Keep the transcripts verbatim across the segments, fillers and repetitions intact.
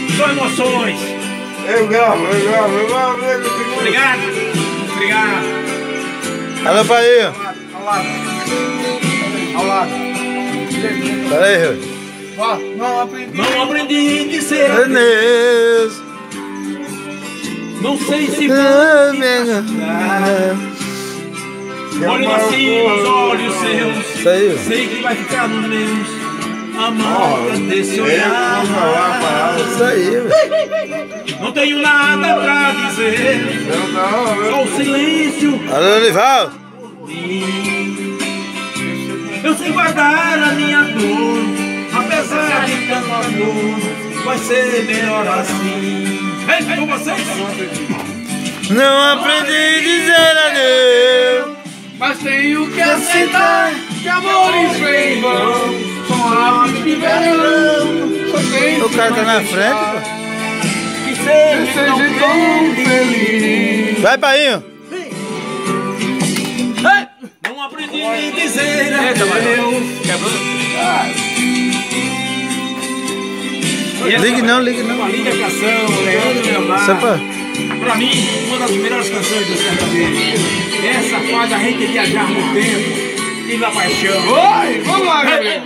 Só emoções. Eu gravo, eu gravo, eu gravo. Obrigado. Obrigado. Alô, pai. Ao lado. Ao lado. Pera aí, Rui. Ó, não aprendi. Não aprendi a dizer Deus. Não sei se olho assim nos olhos seus. Isso aí. Sei que vai ficar nos meus. Amor desse olhar. Isso aí, velho. Não tenho nada pra dizer. Só o silêncio. Alô, Lival. Eu sei guardar a minha dor. Apesar de tanto amor, vai ser melhor assim. Vem com vocês. Não aprendi a dizer adeus, Mas tenho que aceitar que amores vêm e vão. São aves de verão. Só tem o cara tá na frente, pô. Que que seja seja tão feliz. Vai, Painho. Não aprendi a dizer adeus. Ligue não, ligue não. Uma linda canção, Leandro Leonardo. Só pra... Pra mim, uma das melhores canções do sertanejo. Essa faz a gente viajar no tempo e na paixão. Oi, vamos lá, Gabriel.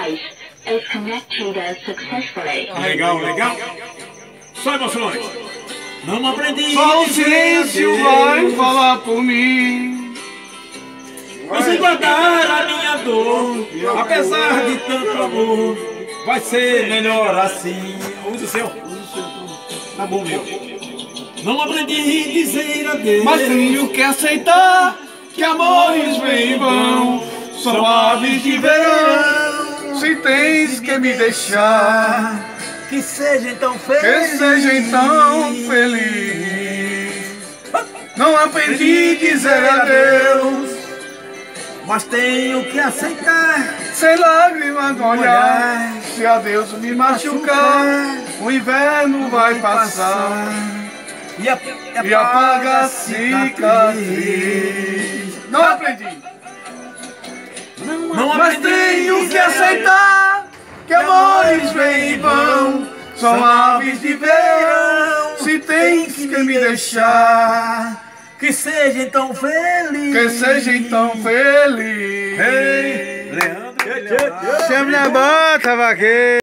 Legal, legal. Só emoções. Não aprendi. Só o silêncio vai falar por mim. Eu sei guardar a minha dor. Apesar de tanto amor, vai ser melhor assim. Usa o seu. Tá bom, meu. Não aprendi a dizer adeus. Mas tenho que aceitar que amores vêm e vão. São aves de verão. Se tens que me deixar, Que seja então que feliz. seja então feliz. Não aprendi a dizer adeus, Mas tenho que aceitar. sem lágrimas no olhar. Se adeus me machucar, o inverno vai passar E, a, e apaga a cicatriz. Não aprendi. Não Mas tenho que aceitar que amores vêm e vão. São aves de verão. Se tens que me deixar, Que seja então feliz. que seja então feliz. Leandro. Chame na bota, vaqueiro.